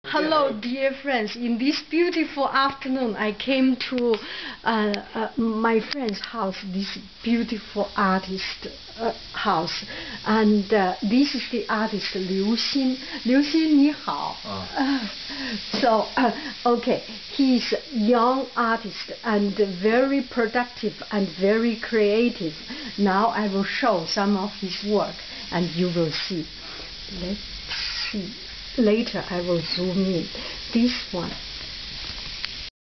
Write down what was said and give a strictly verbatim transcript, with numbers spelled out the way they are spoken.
Hello, dear friends. In this beautiful afternoon, I came to uh, uh, my friend's house, this beautiful artist uh, house. And uh, this is the artist Liu Xin. Liu Xin, 你好. Uh, so, uh, okay, he's a young artist and very productive and very creative. Now I will show some of his work and you will see. Let's see. Later I will zoom in. This one.